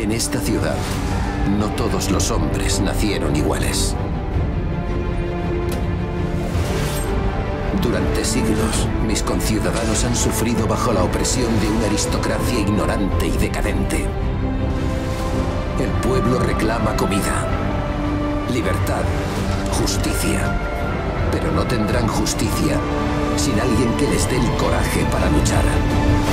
En esta ciudad, no todos los hombres nacieron iguales. Durante siglos, mis conciudadanos han sufrido bajo la opresión de una aristocracia ignorante y decadente. El pueblo reclama comida, libertad, justicia. Pero no tendrán justicia sin alguien que les dé el coraje para luchar.